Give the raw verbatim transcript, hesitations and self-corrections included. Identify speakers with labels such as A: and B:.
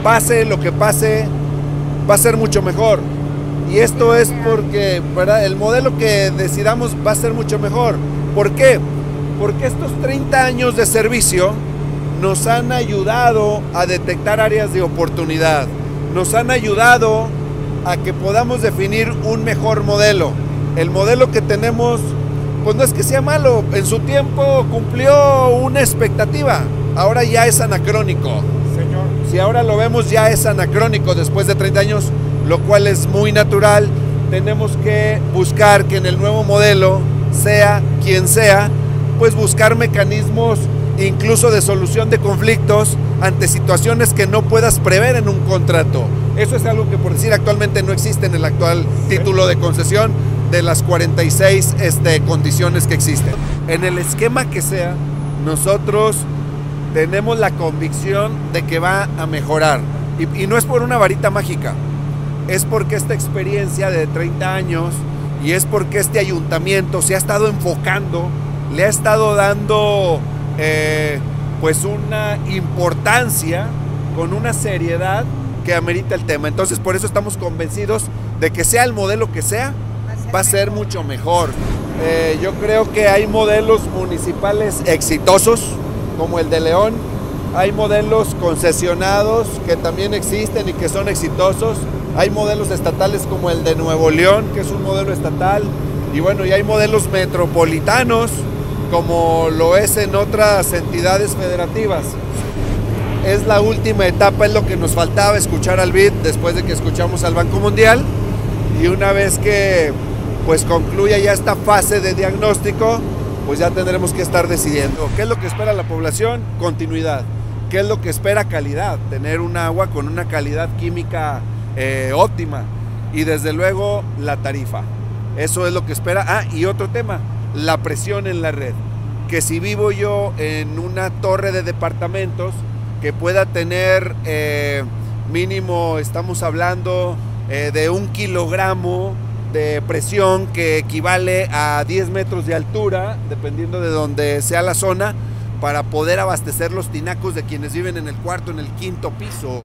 A: pase lo que pase, va a ser mucho mejor. Y esto es porque, ¿verdad?, el modelo que decidamos va a ser mucho mejor. ¿Por qué? Porque estos treinta años de servicio nos han ayudado a detectar áreas de oportunidad, nos han ayudado a que podamos definir un mejor modelo. El modelo que tenemos, pues no es que sea malo, en su tiempo cumplió una expectativa, ahora ya es anacrónico.
B: Señor.
A: Si ahora lo vemos, ya es anacrónico después de treinta años, lo cual es muy natural. Tenemos que buscar que en el nuevo modelo, sea quien sea, pues buscar mecanismos incluso de solución de conflictos ante situaciones que no puedas prever en un contrato. Eso es algo que, por decir, actualmente no existe en el actual título de concesión de las cuarenta y seis este, condiciones que existen. En el esquema que sea, nosotros tenemos la convicción de que va a mejorar. Y, y no es por una varita mágica, es porque esta experiencia de treinta años y es porque este ayuntamiento se ha estado enfocando, le ha estado dando eh, pues una importancia con una seriedad que amerita el tema. Entonces, por eso estamos convencidos de que sea el modelo que sea, va a ser mucho mejor. Eh, yo creo que hay modelos municipales exitosos, como el de León, hay modelos concesionados que también existen y que son exitosos, hay modelos estatales como el de Nuevo León, que es un modelo estatal, y bueno, y hay modelos metropolitanos, como lo es en otras entidades federativas. Es la última etapa, es lo que nos faltaba, escuchar al B I D después de que escuchamos al Banco Mundial, y una vez que pues concluya ya esta fase de diagnóstico, pues ya tendremos que estar decidiendo qué es lo que espera la población, continuidad, qué es lo que espera calidad, tener un agua con una calidad química eh, óptima, y desde luego la tarifa, eso es lo que espera. Ah, y otro tema, la presión en la red, que si vivo yo en una torre de departamentos que pueda tener eh, mínimo, estamos hablando eh, de un kilogramo de presión que equivale a diez metros de altura, dependiendo de donde sea la zona, para poder abastecer los tinacos de quienes viven en el cuarto, en el quinto piso.